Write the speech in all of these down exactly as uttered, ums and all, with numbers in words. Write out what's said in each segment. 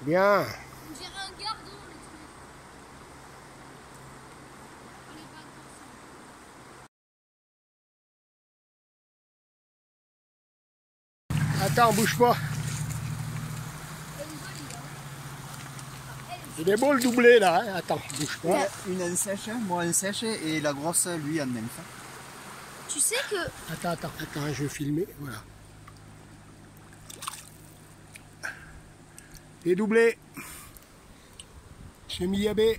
Bien. On dirait un gardon le truc. On est pas ensemble. Attends, bouge pas. Elle est jolie, hein. Elle est Il est beau le doublé là, hein. Attends, bouge pas. Ouais, une en sèche, moi en sèche et la grosse lui en nymphe. Tu sais que Attends, attends, attends, je vais filmer, voilà. Les doublés. Chez Miyabé.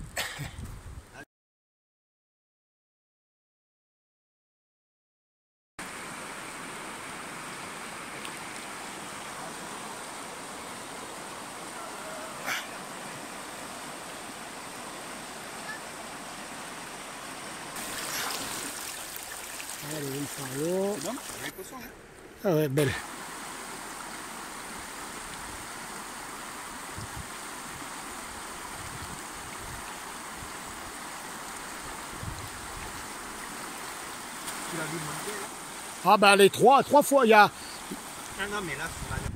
Allez, une fario. C'est bon, avec le son, hein. Ah ouais, belle. Tu l'as vu monter là? Ah bah les trois, trois fois, il y a... Ah non, mais là, sur la...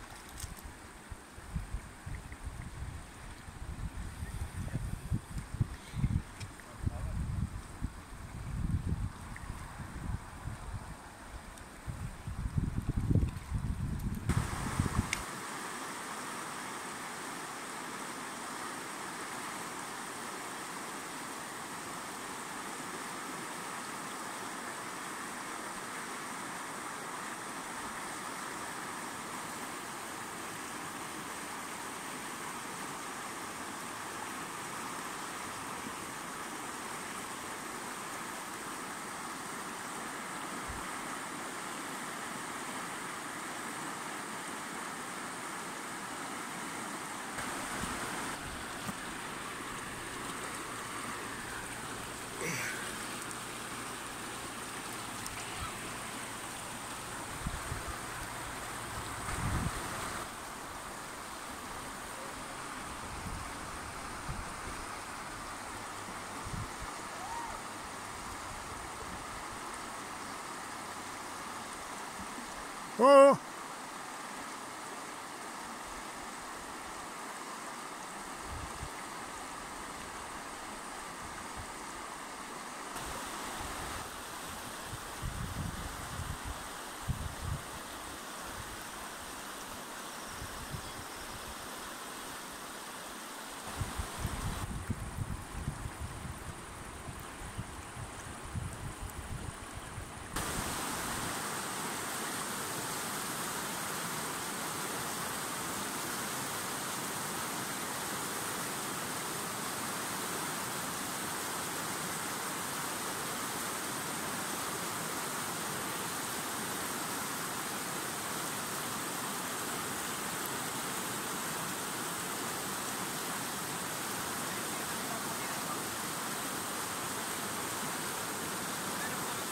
Oh!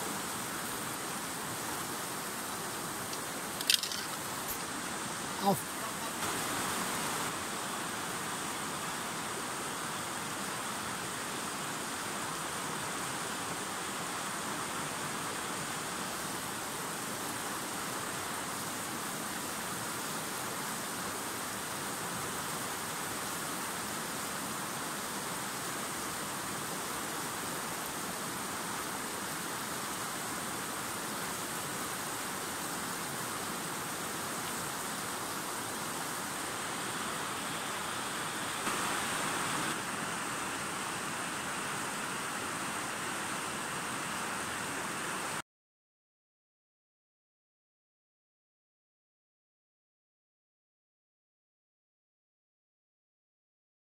Auf.